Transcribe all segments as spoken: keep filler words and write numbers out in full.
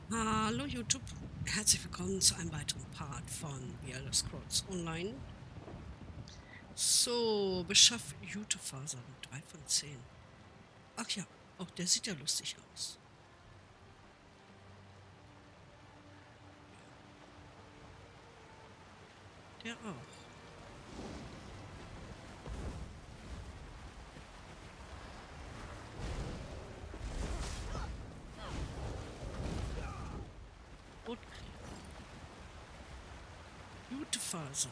Hallo YouTube, herzlich willkommen zu einem weiteren Part von The Elder Scrolls Online. So, beschaff Jutefasern, drei von zehn. Ach ja, auch der sieht ja lustig aus. Der auch. Rotkrieg. Jutefaser.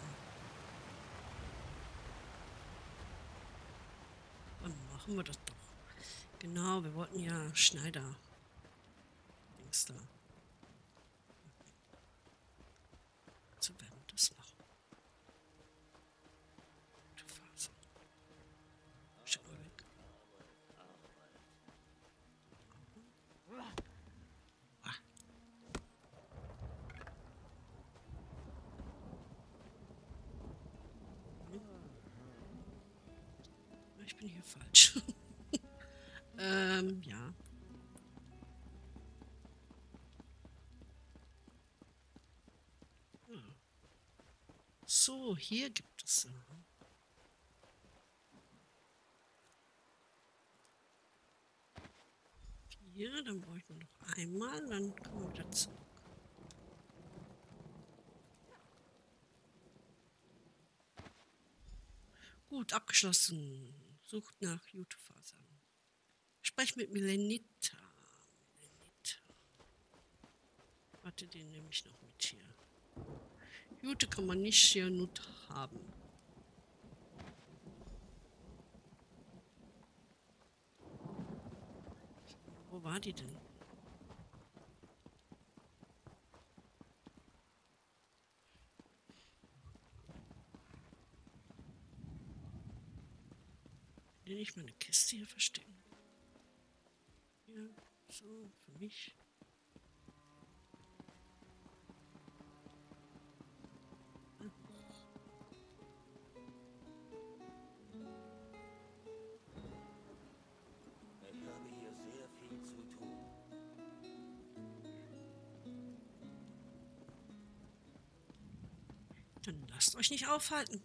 Dann machen wir das doch. Genau, wir wollten ja Schneider. Dings da. So werden wir das machen. Jutefaser. Schau mal weg. Ah. Ich bin hier falsch. ähm, ja. ja. So, hier gibt es. Äh, Hier, dann brauche ich nur noch einmal, dann kommen wir wieder zurück. Gut, abgeschlossen. Sucht nach Jutefasern. Sprech mit Milenita. Milenita. Warte, den nehme ich noch mit hier. Jute kann man nicht hier Nut haben. Wo war die denn? Will ich meine Kiste hier verstecken? Hier, so, für mich. Ich habe hier sehr viel zu tun. Dann lasst euch nicht aufhalten.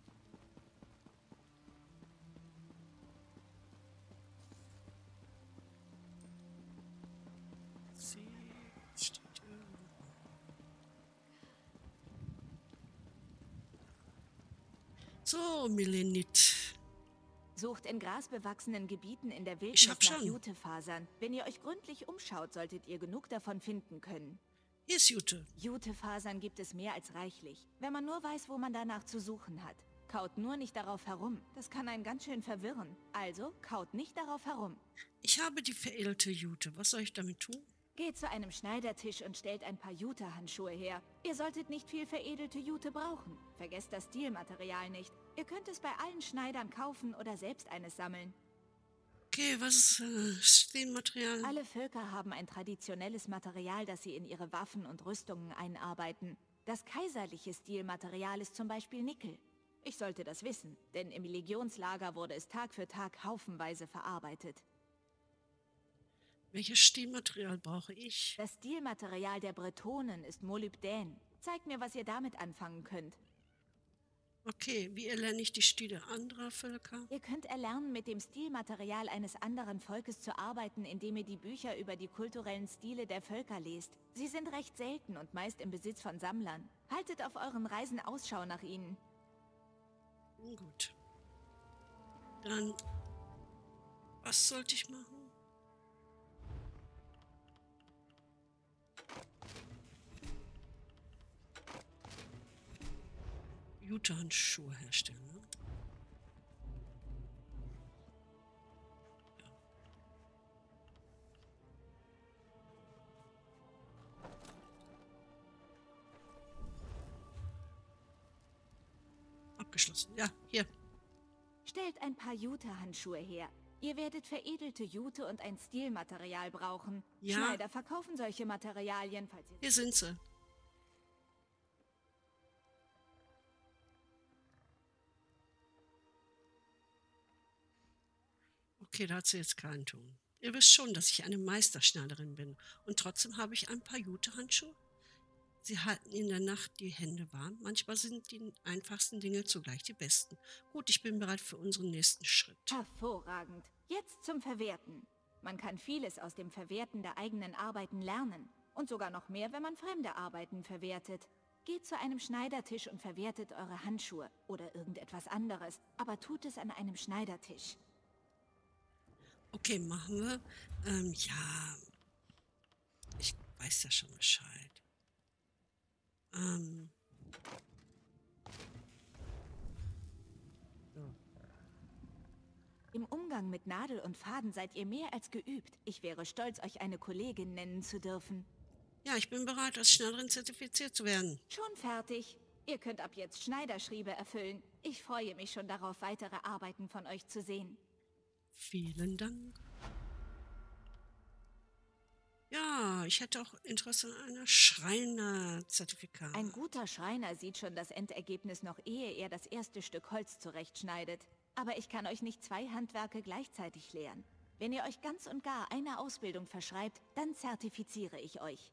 Sie steht irgendwo. So, Milenit. Sucht in grasbewachsenen Gebieten in der Ich Wildnis hab nach schon. Jutefasern. Wenn ihr euch gründlich umschaut, solltet ihr genug davon finden können. Hier ist Jute. Jutefasern gibt es mehr als reichlich, wenn man nur weiß, wo man danach zu suchen hat. Kaut nur nicht darauf herum, das kann einen ganz schön verwirren. Also, kaut nicht darauf herum. Ich habe die veredelte Jute. Was soll ich damit tun? Geht zu einem Schneidertisch und stellt ein paar Jute-Handschuhe her. Ihr solltet nicht viel veredelte Jute brauchen. Vergesst das Stilmaterial nicht. Ihr könnt es bei allen Schneidern kaufen oder selbst eines sammeln. Okay, was ist äh, Stilmaterial? Alle Völker haben ein traditionelles Material, das sie in ihre Waffen und Rüstungen einarbeiten. Das kaiserliche Stilmaterial ist zum Beispiel Nickel. Ich sollte das wissen, denn im Legionslager wurde es Tag für Tag haufenweise verarbeitet. Welches Stilmaterial brauche ich? Das Stilmaterial der Bretonen ist Molybdän. Zeigt mir, was ihr damit anfangen könnt. Okay, wie erlerne ich die Stile anderer Völker? Ihr könnt erlernen, mit dem Stilmaterial eines anderen Volkes zu arbeiten, indem ihr die Bücher über die kulturellen Stile der Völker lest. Sie sind recht selten und meist im Besitz von Sammlern. Haltet auf euren Reisen Ausschau nach ihnen. Gut. Dann, was sollte ich machen? Jute-Handschuhe herstellen, ne? Ja. Abgeschlossen. Ja, hier. Stellt ein paar Jute-Handschuhe her. Ihr werdet veredelte Jute und ein Stilmaterial brauchen. Ja. Schneider verkaufen solche Materialien, falls ihr... Hier sind sie. Okay, da hat sie jetzt keinen Ton. Ihr wisst schon, dass ich eine Meisterschneiderin bin. Und trotzdem habe ich ein paar gute Handschuhe. Sie halten in der Nacht die Hände warm. Manchmal sind die einfachsten Dinge zugleich die besten. Gut, ich bin bereit für unseren nächsten Schritt. Hervorragend. Jetzt zum Verwerten. Man kann vieles aus dem Verwerten der eigenen Arbeiten lernen. Und sogar noch mehr, wenn man fremde Arbeiten verwertet. Geht zu einem Schneidertisch und verwertet eure Handschuhe oder irgendetwas anderes. Aber tut es an einem Schneidertisch. Okay, machen wir. Ähm, ja, ich weiß ja schon Bescheid. Ähm, so. Im Umgang mit Nadel und Faden seid ihr mehr als geübt. Ich wäre stolz, euch eine Kollegin nennen zu dürfen. Ja, ich bin bereit, als Schneiderin zertifiziert zu werden. Schon fertig. Ihr könnt ab jetzt Schneiderschriebe erfüllen. Ich freue mich schon darauf, weitere Arbeiten von euch zu sehen. Vielen Dank. Ja, ich hätte auch Interesse an einer Schreiner-Zertifikat. Ein guter Schreiner sieht schon das Endergebnis noch, ehe er das erste Stück Holz zurechtschneidet. Aber ich kann euch nicht zwei Handwerke gleichzeitig lehren. Wenn ihr euch ganz und gar eine Ausbildung verschreibt, dann zertifiziere ich euch.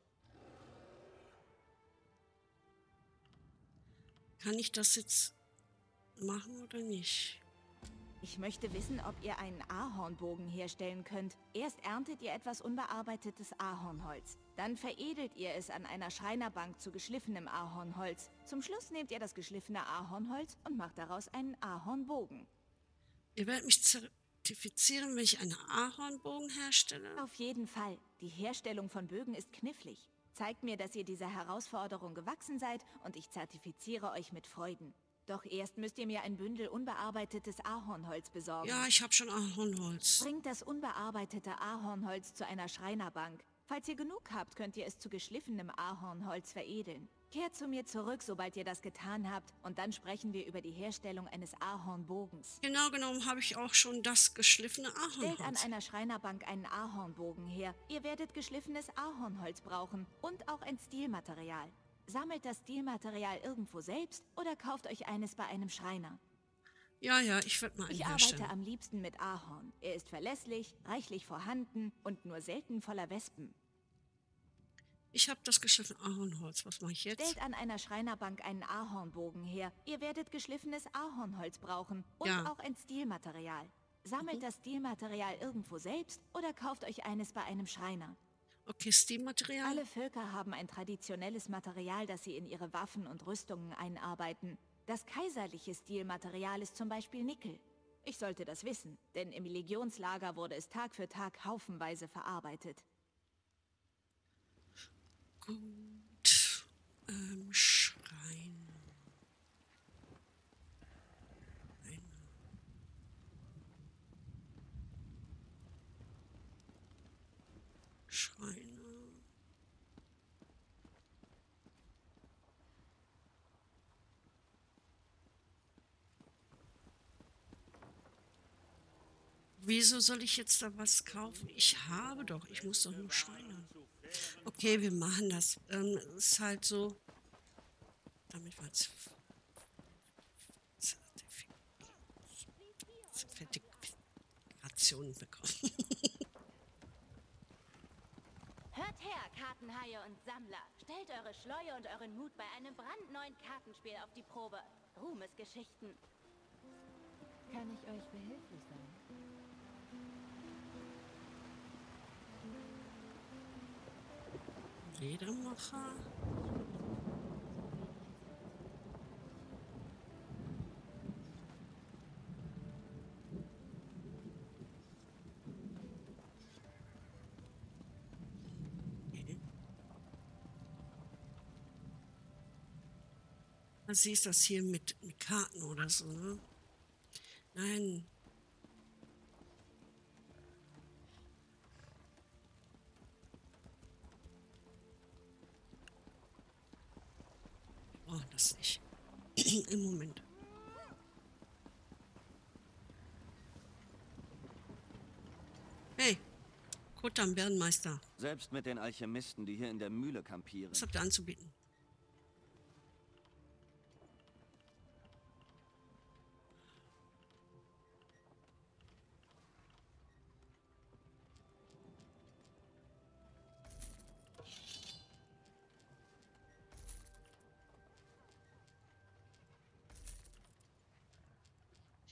Kann ich das jetzt machen oder nicht? Ich möchte wissen, ob ihr einen Ahornbogen herstellen könnt. Erst erntet ihr etwas unbearbeitetes Ahornholz. Dann veredelt ihr es an einer Schreinerbank zu geschliffenem Ahornholz. Zum Schluss nehmt ihr das geschliffene Ahornholz und macht daraus einen Ahornbogen. Ihr werdet mich zertifizieren, wenn ich einen Ahornbogen herstelle? Auf jeden Fall. Die Herstellung von Bögen ist knifflig. Zeigt mir, dass ihr dieser Herausforderung gewachsen seid und ich zertifiziere euch mit Freuden. Doch erst müsst ihr mir ein Bündel unbearbeitetes Ahornholz besorgen. Ja, ich habe schon Ahornholz. Bringt das unbearbeitete Ahornholz zu einer Schreinerbank. Falls ihr genug habt, könnt ihr es zu geschliffenem Ahornholz veredeln. Kehrt zu mir zurück, sobald ihr das getan habt, und dann sprechen wir über die Herstellung eines Ahornbogens. Genau genommen habe ich auch schon das geschliffene Stellt an Ahornholz. einer Schreinerbank einen Ahornbogen her. Ihr werdet geschliffenes Ahornholz brauchen und auch ein Stilmaterial. Sammelt das Stilmaterial irgendwo selbst oder kauft euch eines bei einem Schreiner. Ja, ja, ich werde mal einen Ich herstellen. arbeite am liebsten mit Ahorn. Er ist verlässlich, reichlich vorhanden und nur selten voller Wespen. Ich habe das geschliffene Ahornholz. Was mache ich jetzt? Stellt an einer Schreinerbank einen Ahornbogen her. Ihr werdet geschliffenes Ahornholz brauchen und Ja. auch ein Stilmaterial. Sammelt das Stilmaterial irgendwo selbst oder kauft euch eines bei einem Schreiner. Okay, Steam-Material. Alle Völker haben ein traditionelles Material, das sie in ihre Waffen und Rüstungen einarbeiten. Das kaiserliche Stilmaterial ist zum Beispiel Nickel. Ich sollte das wissen, denn im Legionslager wurde es Tag für Tag haufenweise verarbeitet. Gut. Ähm, Schrein. Schreiner. Wieso soll ich jetzt da was kaufen? Ich habe doch, ich muss doch nur Schreiner. Okay, wir machen das. Ähm, es ist halt so, damit wir jetzt Zertifikationen bekommen. Hört her, Kartenhaie und Sammler. Stellt eure Schleue und euren Mut bei einem brandneuen Kartenspiel auf die Probe. Ruhmesgeschichten. Kann ich euch behilflich sein? Ledermacher. Okay. Was siehst das hier mit, mit Karten oder so, ne? Nein. Oh, das nicht. Im Moment. Hey, Kutter Bärenmeister, Selbst mit den Alchemisten, die hier in der Mühle kampieren. was habt ihr anzubieten?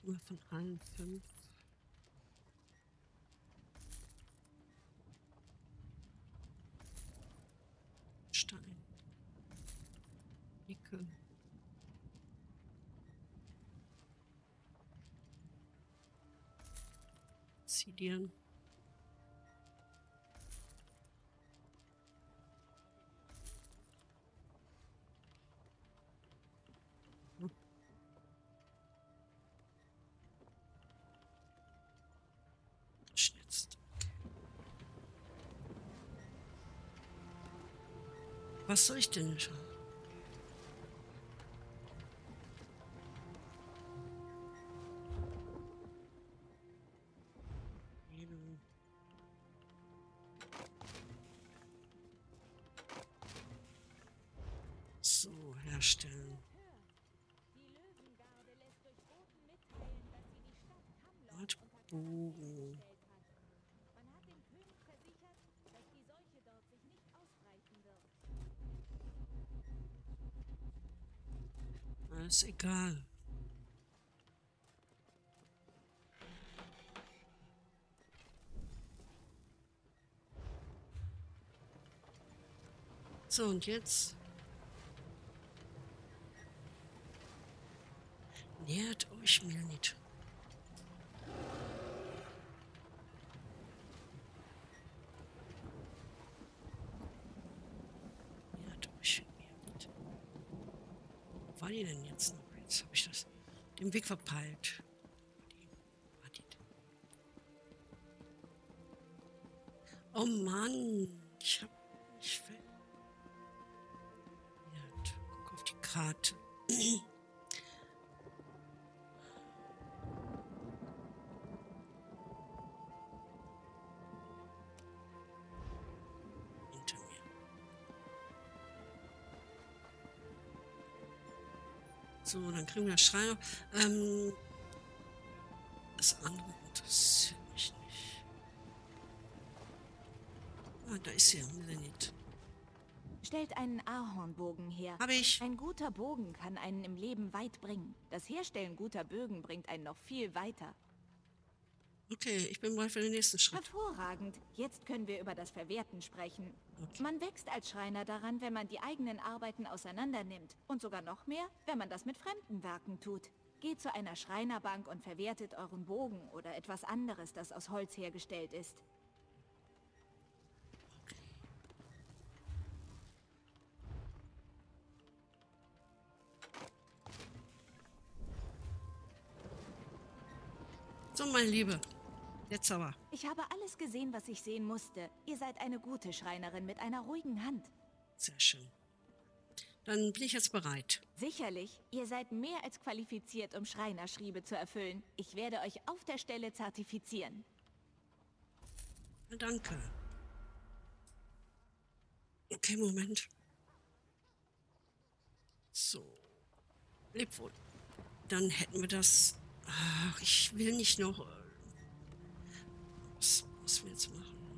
Immer von allen fünf. Stein. Nickel. Obsidian. Schnitzt. Was soll ich denn schon? So, herstellen. Art Bogen. Man hat dem König versichert, dass die Seuche dort sich nicht ausbreiten wird. Alles egal. So, und jetzt? Nähert euch mir nicht. Nähert euch mir nicht. Wo war die denn jetzt noch? Jetzt habe ich das den Weg verpeilt. Die war die denn? Oh Mann, ich habe nicht ver... Ja, guck auf die Karte. Hinter mir. So, dann kriegen wir das Schreiner. Ähm, das andere interessiert mich nicht. Ah, da ist sie, Melanit. Stellt einen Ahornbogen her. Habe ich. Ein guter Bogen kann einen im Leben weit bringen. Das Herstellen guter Bögen bringt einen noch viel weiter. Okay, ich bin bereit für den nächsten Schritt. Hervorragend. Jetzt können wir über das Verwerten sprechen. Okay. Man wächst als Schreiner daran, wenn man die eigenen Arbeiten auseinander nimmt. Und sogar noch mehr, wenn man das mit fremden Werken tut. Geht zu einer Schreinerbank und verwertet euren Bogen oder etwas anderes, das aus Holz hergestellt ist. So, meine Liebe. Jetzt aber. Ich habe alles gesehen, was ich sehen musste. Ihr seid eine gute Schreinerin mit einer ruhigen Hand. Sehr schön. Dann bin ich jetzt bereit. Sicherlich, ihr seid mehr als qualifiziert, um Schreinerschriebe zu erfüllen. Ich werde euch auf der Stelle zertifizieren. Na, danke. Okay, Moment. So. Leb wohl. Dann hätten wir das... Ach, ich will nicht noch... äh, Was müssen wir jetzt machen?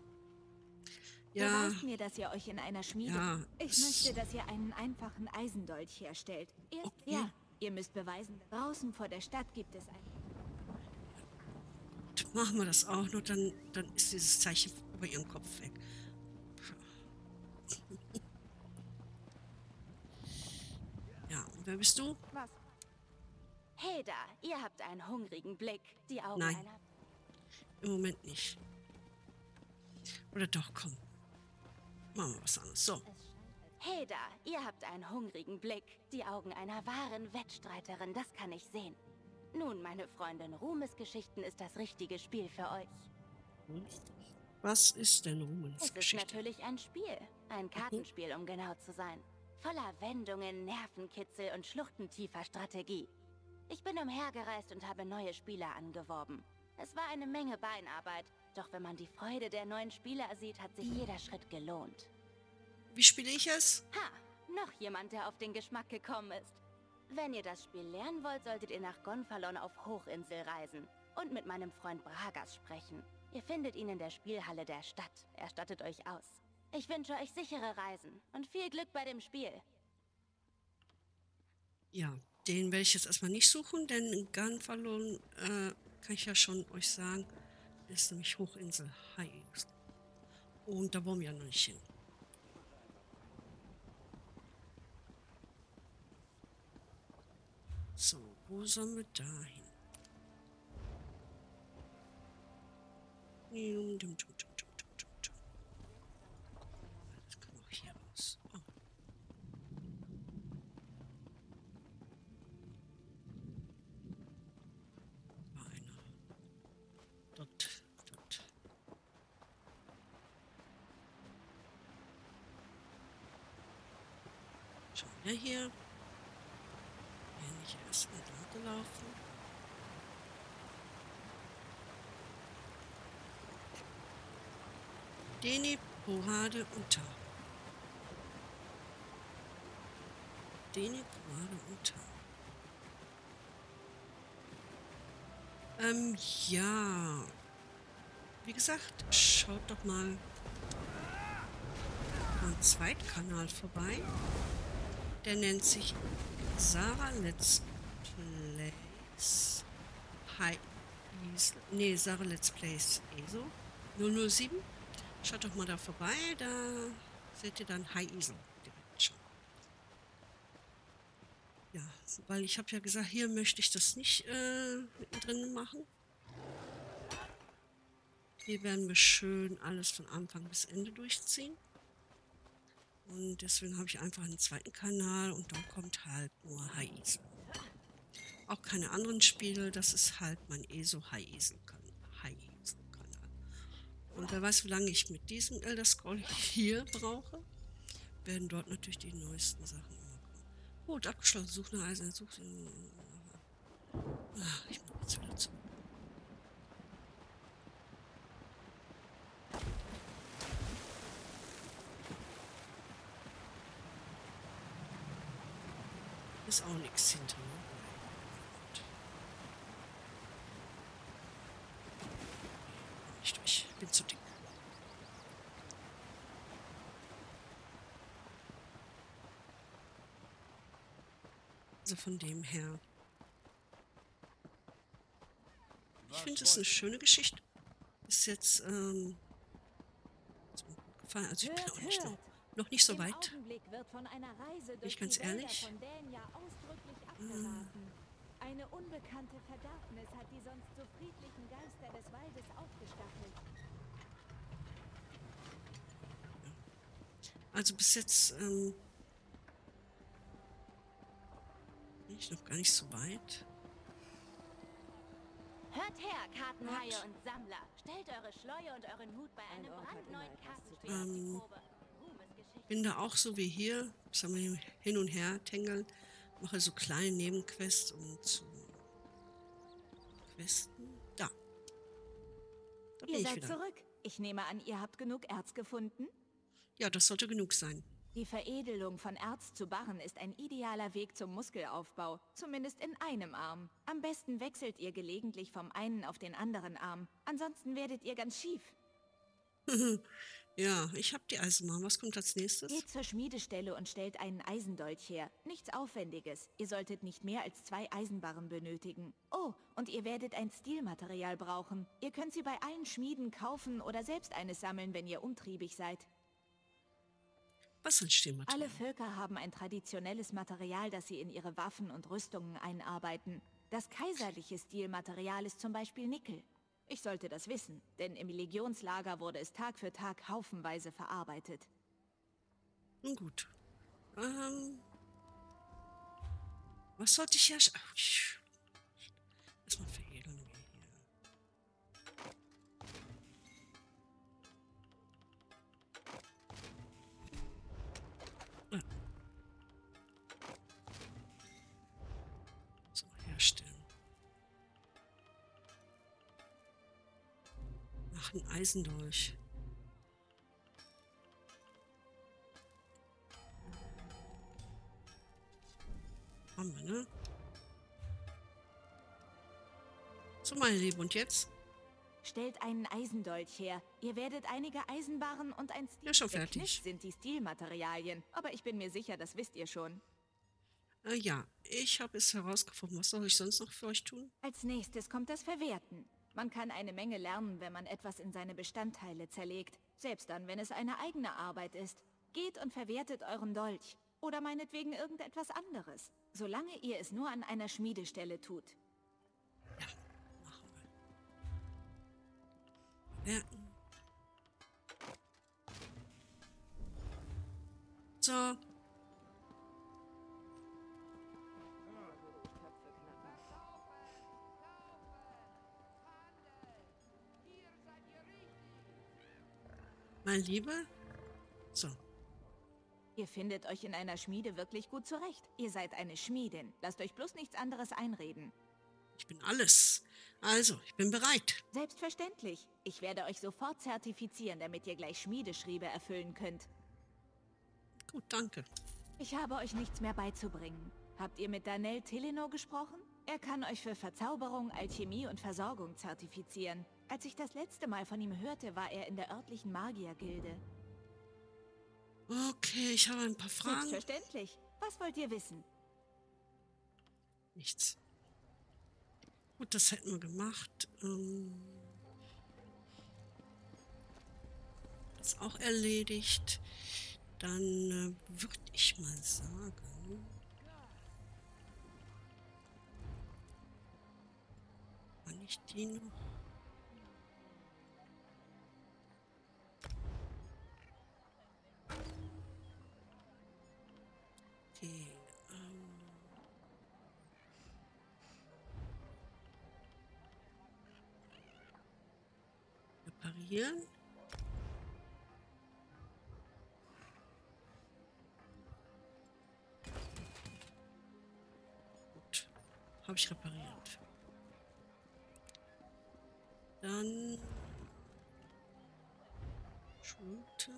Ja, Beweist mir, dass ihr euch in einer Schmiede... ja. Ich es- möchte, dass ihr einen einfachen Eisendolch herstellt. Erst, Okay. Ja, ihr müsst beweisen, draußen vor der Stadt gibt es ein... Machen wir das auch noch, dann, dann ist dieses Zeichen über ihrem Kopf weg. Ja, und wer bist du? Was? Hey da, ihr habt einen hungrigen Blick. Die Augen Nein. einer... Im Moment nicht. Oder doch, komm. Machen wir was anderes. So, Hey da, ihr habt einen hungrigen Blick. Die Augen einer wahren Wettstreiterin, das kann ich sehen. Nun, meine Freundin, Ruhmesgeschichten ist das richtige Spiel für euch. was ist denn Es Ruhmens ist Geschichte? natürlich ein Spiel. Ein Kartenspiel, um genau zu sein. Voller Wendungen, Nervenkitzel und schluchtentiefer Strategie. Ich bin umhergereist und habe neue Spieler angeworben. Es war eine Menge Beinarbeit, doch wenn man die Freude der neuen Spieler sieht, hat sich jeder Schritt gelohnt. Wie spiele ich es? Ha, noch jemand, der auf den Geschmack gekommen ist. Wenn ihr das Spiel lernen wollt, solltet ihr nach Gonfalon auf Hochinsel reisen und mit meinem Freund Bragas sprechen. Ihr findet ihn in der Spielhalle der Stadt. Er stattet euch aus. Ich wünsche euch sichere Reisen und viel Glück bei dem Spiel. Ja, Den werde ich jetzt erstmal nicht suchen, denn in Gunfalon, äh, kann ich ja schon euch sagen, ist nämlich Hochinsel High. Und da wollen wir ja noch nicht hin. So, wo sollen wir da hin? Dum, dum, dum, dum, dum, dum, dum, dum. Das können wir auch hier raus. Oh. War einer. Dort, dort. Schon wieder hier. Bin ich erstmal da gelaufen. Deni, Porade und Tau. Deni, Porade und Tau. Ähm, ja. Wie gesagt, schaut doch mal am Zweitkanal vorbei. Der nennt sich Sarah Let's Plays High Easel. Nee, Sarah Let's Plays ESO null null sieben. Schaut doch mal da vorbei, da seht ihr dann High Easel direkt schon. Ja, weil ich habe ja gesagt, hier möchte ich das nicht äh, mittendrin machen. Hier werden wir schön alles von Anfang bis Ende durchziehen. Und deswegen habe ich einfach einen zweiten Kanal und dann kommt halt nur High Easel. Auch keine anderen Spiele, das ist halt mein ESO High Easel Kanal. Und wer weiß, wie lange ich mit diesem Elder Scroll hier brauche, werden dort natürlich die neuesten Sachen immer kommen. Gut, abgeschlossen. Such nach Eisen. Such. Ach, ich muss jetzt wieder zurück. Ist auch nichts hinter mir. Nicht durch. Ich bin zu dick. Also von dem her. Ich finde es eine schöne Geschichte. Ist jetzt ähm, ist mir gut gefallen. Also ich bin auch nicht noch, noch nicht so weit. Bin ich ganz ehrlich. Eine unbekannte Verderbnis hat die sonst so friedlichen Geister des Waldes aufgestachelt. Also bis jetzt ähm, bin ich noch gar nicht so weit. Hört her, Kartenhaie und Sammler. Stellt eure Schleue und euren Hut bei einem brandneuen Kartenspiel auf die Probe. Bin da auch so wie hier, sagen wir hin und her tängeln, mache so kleine Nebenquests und zu Questen. Da. Da bin Ihr ich seid wieder. zurück. Ich nehme an, ihr habt genug Erz gefunden? Ja, das sollte genug sein. Die Veredelung von Erz zu Barren ist ein idealer Weg zum Muskelaufbau, zumindest in einem Arm. Am besten wechselt ihr gelegentlich vom einen auf den anderen Arm, ansonsten werdet ihr ganz schief. Ja, ich habe die Eisenbahn. Was kommt als nächstes? Geht zur Schmiedestelle und stellt einen Eisendolch her. Nichts Aufwendiges. Ihr solltet nicht mehr als zwei Eisenbarren benötigen. Oh, und ihr werdet ein Stilmaterial brauchen. Ihr könnt sie bei allen Schmieden kaufen oder selbst eines sammeln, wenn ihr umtriebig seid. Was für ein Stilmaterial? Alle Völker haben ein traditionelles Material, das sie in ihre Waffen und Rüstungen einarbeiten. Das kaiserliche Stilmaterial ist zum Beispiel Nickel. Ich sollte das wissen, denn im Legionslager wurde es Tag für Tag haufenweise verarbeitet. Nun gut. Ähm, was sollte ich ja... Erstmal veredeln wir hier. Ah. So, herstellen. Ach, ein Eisendolch. Haben wir, ne? So, meine Liebe, und jetzt? Stellt einen Eisendolch her. Ihr werdet einige Eisenbarren und ein Stil... Ja, schon Der fertig. Kniff sind die Stilmaterialien, aber ich bin mir sicher, das wisst ihr schon. Äh, ja, ich habe es herausgefunden. Was soll ich sonst noch für euch tun? Als nächstes kommt das Verwerten. Man kann eine Menge lernen, wenn man etwas in seine Bestandteile zerlegt. Selbst dann, wenn es eine eigene Arbeit ist. Geht und verwertet euren Dolch. Oder meinetwegen irgendetwas anderes. Solange ihr es nur an einer Schmiedestelle tut. Ja, machen wir. Werten. So. Mein Lieber? So. Ihr findet euch in einer Schmiede wirklich gut zurecht. Ihr seid eine Schmiedin. Lasst euch bloß nichts anderes einreden. Ich bin alles. Also, ich bin bereit. Selbstverständlich. Ich werde euch sofort zertifizieren, damit ihr gleich Schmiedeschriebe erfüllen könnt. Gut, danke. Ich habe euch nichts mehr beizubringen. Habt ihr mit Danell Telenor gesprochen? Er kann euch für Verzauberung, Alchemie und Versorgung zertifizieren. Als ich das letzte Mal von ihm hörte, war er in der örtlichen Magiergilde. Okay, ich habe ein paar Fragen. Selbstverständlich. Was wollt ihr wissen? Nichts. Gut, das hätten wir gemacht. Ähm, das auch erledigt. Dann äh, würde ich mal sagen... War nicht die noch? Okay, ähm... reparieren. Gut, habe ich repariert. Dann Schulter.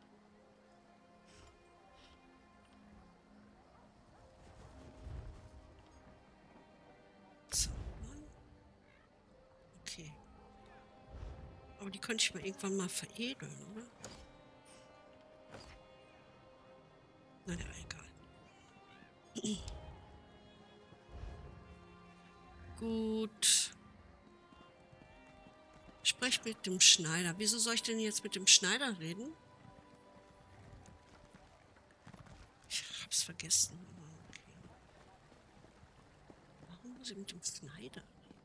Zaubern. Okay. Aber die könnte ich mal irgendwann mal veredeln, oder? Na ja, egal. Gut. Sprech mit dem Schneider. Wieso soll ich denn jetzt mit dem Schneider reden? Ich hab's vergessen. Okay. Warum muss ich mit dem Schneider reden?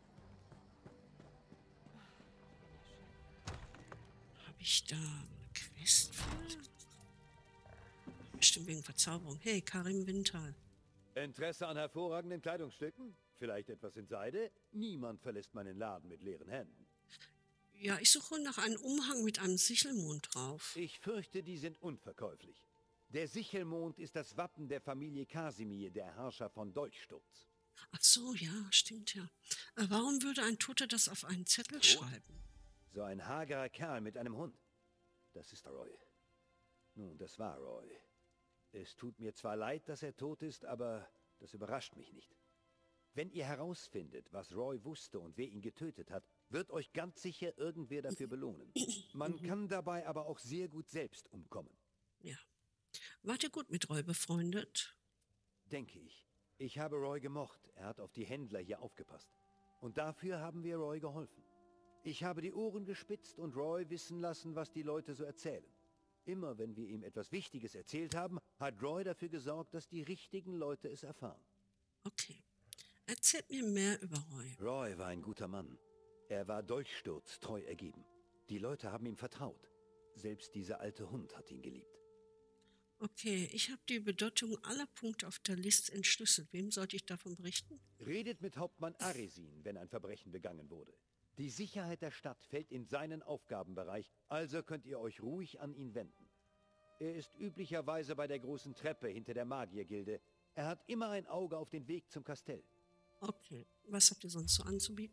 Habe ich da eine Quest für? Bestimmt wegen Verzauberung. Hey, Karim Wintal. Interesse an hervorragenden Kleidungsstücken? Vielleicht etwas in Seide? Niemand verlässt meinen Laden mit leeren Händen. Ja, ich suche nach einem Umhang mit einem Sichelmond drauf. Ich fürchte, die sind unverkäuflich. Der Sichelmond ist das Wappen der Familie Kasimir, der Herrscher von Dolchsturz. Ach so, ja, stimmt ja. Äh, warum würde ein Toter das auf einen Zettel Tot? schreiben? So ein hagerer Kerl mit einem Hund. Das ist Roy. Nun, das war Roy. Es tut mir zwar leid, dass er tot ist, aber das überrascht mich nicht. Wenn ihr herausfindet, was Roy wusste und wer ihn getötet hat, wird euch ganz sicher irgendwer dafür belohnen. Man kann dabei aber auch sehr gut selbst umkommen. Ja. Wart ihr gut mit Roy befreundet? Denke ich. Ich habe Roy gemocht. Er hat auf die Händler hier aufgepasst. Und dafür haben wir Roy geholfen. Ich habe die Ohren gespitzt und Roy wissen lassen, was die Leute so erzählen. Immer wenn wir ihm etwas Wichtiges erzählt haben, hat Roy dafür gesorgt, dass die richtigen Leute es erfahren. Okay. Erzählt mir mehr über Roy. Roy war ein guter Mann. Er war Dolchsturz treu ergeben. Die Leute haben ihm vertraut. Selbst dieser alte Hund hat ihn geliebt. Okay, ich habe die Bedeutung aller Punkte auf der Liste entschlüsselt. Wem sollte ich davon berichten? Redet mit Hauptmann Aresin, wenn ein Verbrechen begangen wurde. Die Sicherheit der Stadt fällt in seinen Aufgabenbereich, also könnt ihr euch ruhig an ihn wenden. Er ist üblicherweise bei der großen Treppe hinter der Magiergilde. Er hat immer ein Auge auf den Weg zum Kastell. Okay, was habt ihr sonst so anzubieten?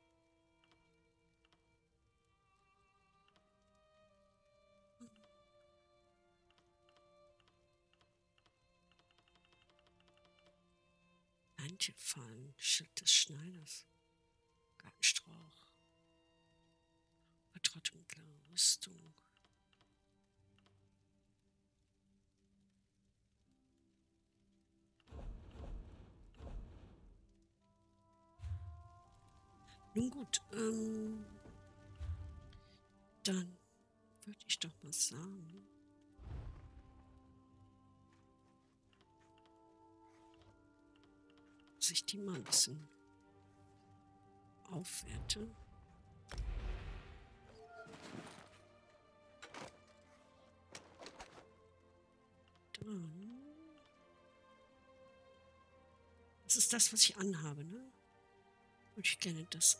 Eingefallen, Schild des Schneiders, Gartenstrauch, vertraute mittlere Rüstung. Ähm, dann würde ich doch mal sagen, dass ich die mal ein bisschen aufwerte. Dann. Das ist das, was ich anhabe, ne? Würde ich gerne das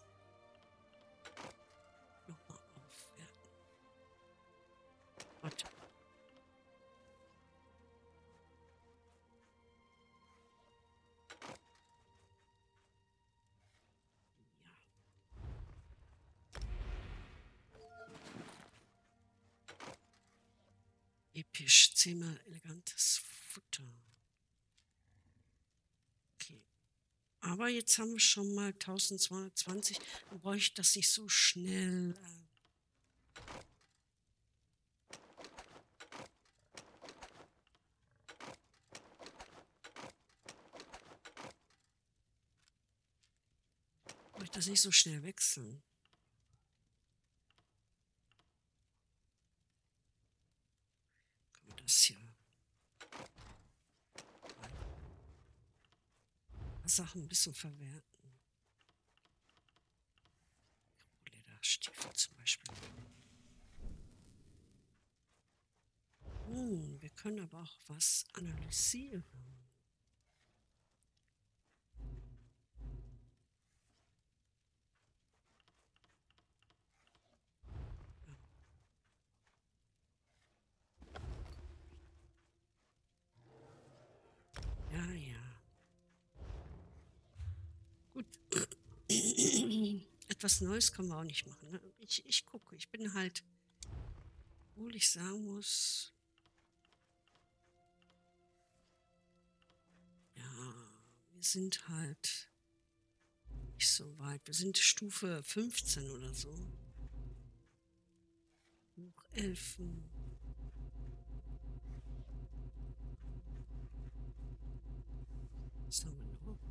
nochmal aufwerten. Warte. Episch, zehnmal elegantes Futter. Okay. Aber jetzt haben wir schon mal eintausendzweihundertzwanzig. Dann brauche ich das nicht so schnell. Äh brauche ich das nicht so schnell wechseln. Kann man das hier Sachen ein bisschen verwerten. Lederstiefel zum Beispiel. Hm, wir können aber auch was analysieren. Ja, ja. Gut. Etwas Neues können wir auch nicht machen. Ne? Ich, ich gucke. Ich bin halt, obwohl ich sagen muss, ja, wir sind halt nicht so weit. Wir sind Stufe fünfzehn oder so. Hochelfen. Was haben wir noch?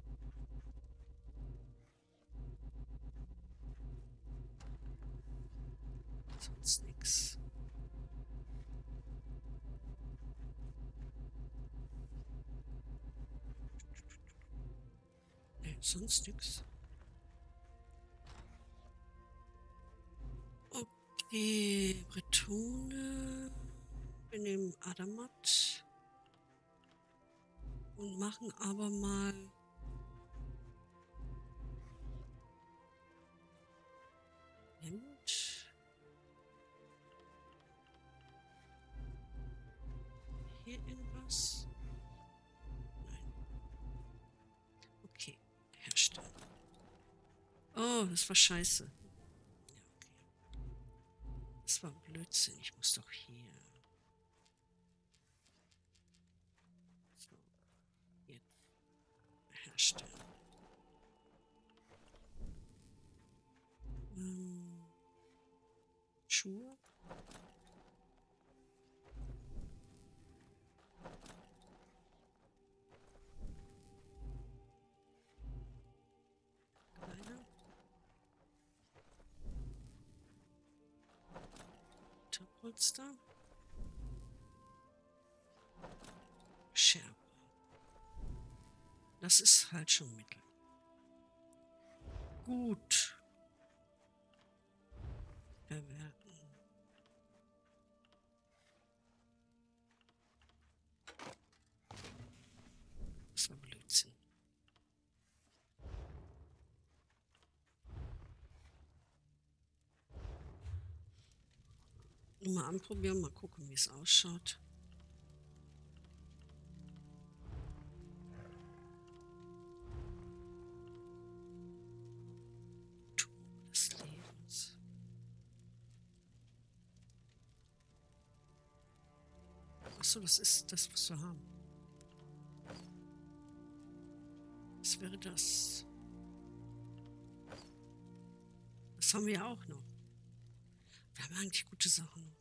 Sonst nichts. Nee, sonst nichts. Okay, Bretone. Wir nehmen Adamat. Und machen aber mal Hemd. Hier irgendwas? Nein. Okay, herstellen. Oh, das war scheiße. Ja, okay. Das war Blödsinn. Ich muss doch hier. So, jetzt herstellen. Ähm, Schuhe. Kleiner. Polster. Scherbe. Das ist halt schon mittel. Gut. Verwerten. Das war Blödsinn. Mal anprobieren, mal gucken, wie es ausschaut. Tour des Lebens. Achso, das ist das, was wir haben. Was wäre das? Das haben wir ja auch noch. Wir haben eigentlich gute Sachen.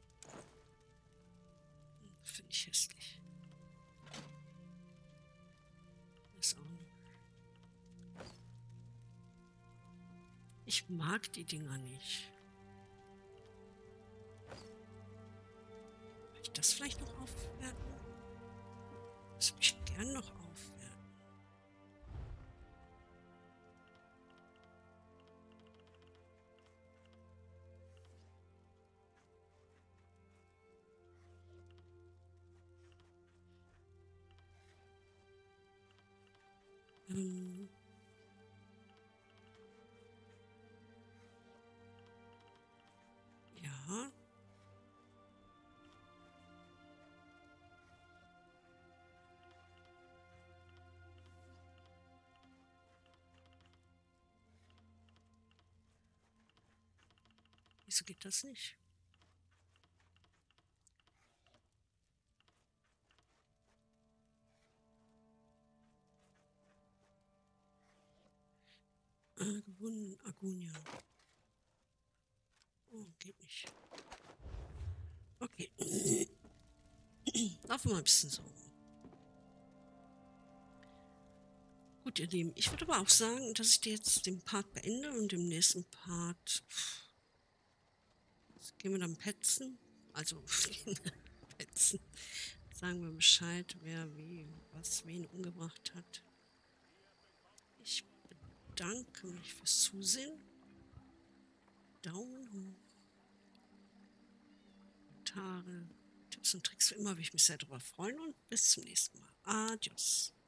Finde ich hässlich. Ist auch noch. Ich mag die Dinger nicht. Will ich das vielleicht noch aufwerten? Das würde ich gern noch aufwerten. Ähm ja. Wieso geht das nicht? Äh, gewonnen, Agonia. Oh, geht nicht. Okay. Laufen wir mal ein bisschen so. Gut, ihr Lieben, ich würde aber auch sagen, dass ich dir jetzt den Part beende und im nächsten Part gehen wir dann petzen. Also, petzen. Sagen wir Bescheid, wer wie, was wen umgebracht hat. Ich bedanke mich fürs Zusehen. Daumen hoch. Kommentare, Tipps und Tricks, wie immer, würde ich mich sehr darüber freuen und bis zum nächsten Mal. Adios.